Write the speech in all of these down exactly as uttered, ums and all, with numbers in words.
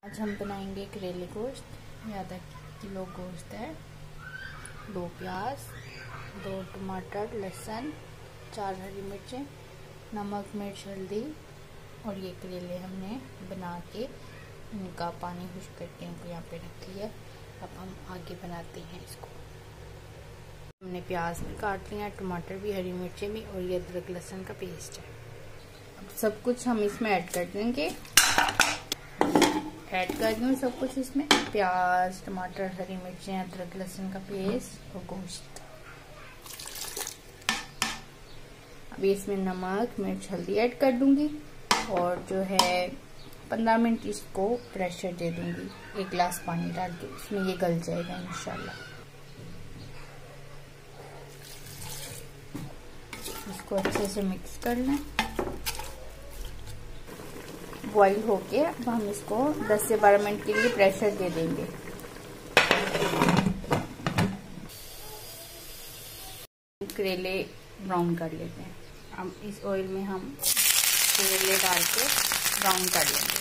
आज हम बनाएंगे करेले गोश्त। ये आधा किलो गोश्त है, दो प्याज, दो टमाटर, लहसुन, चार हरी मिर्चें, नमक, मिर्च, हल्दी और ये करेले हमने बना के इनका पानी खुश्क करके इनको यहाँ पे रख लिया। अब हम आगे बनाते हैं इसको। हमने प्याज भी काट लिया, टमाटर भी, हरी मिर्चें भी और ये अदरक लहसुन का पेस्ट है। अब सब कुछ हम इसमें ऐड कर देंगे। ऐड कर दूँ सब कुछ इसमें, प्याज, टमाटर, हरी मिर्चें, अदरक लहसुन का पेस्ट और गोश्त। अभी इसमें नमक, मिर्च, हल्दी ऐड कर दूंगी और जो है पंद्रह मिनट इसको प्रेशर दे दूंगी, एक गिलास पानी डाल के। इसमें ये गल जाएगा इंशाल्लाह। इसको अच्छे से मिक्स कर लें। बॉईल होके अब हम इसको दस से बारह मिनट के लिए प्रेशर दे देंगे। करेले ब्राउन कर लेते हैं। अब इस ऑयल में हम करेले डाल के ब्राउन कर लेंगे।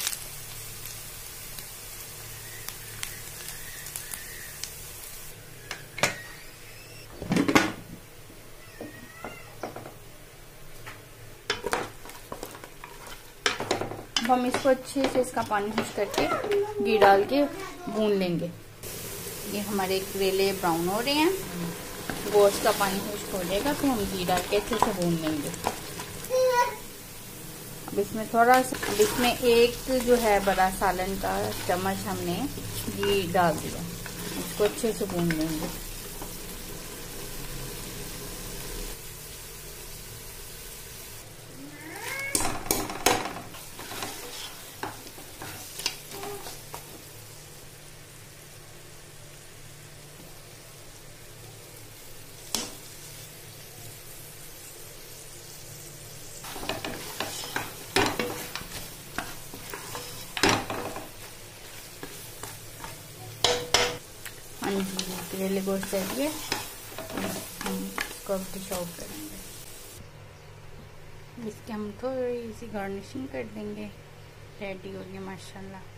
अब हम इसको अच्छे से इसका पानी खुश्क करके घी डाल के भून लेंगे। ये हमारे करेले ब्राउन हो रहे हैं, गोश्त का पानी खुश्क हो जाएगा तो हम घी डाल के अच्छे से भून लेंगे। अब इसमें थोड़ा सा, अब इसमें एक जो है बड़ा सालन का चम्मच हमने घी डाल दिया। इसको अच्छे से भून लेंगे। हाँ जी, करेले गोश्त चाहिए, हम इसको अब डिश आउट करेंगे। इसके हम थोड़ी सी गार्निशिंग कर देंगे। रेडी हो गया माशाल्लाह।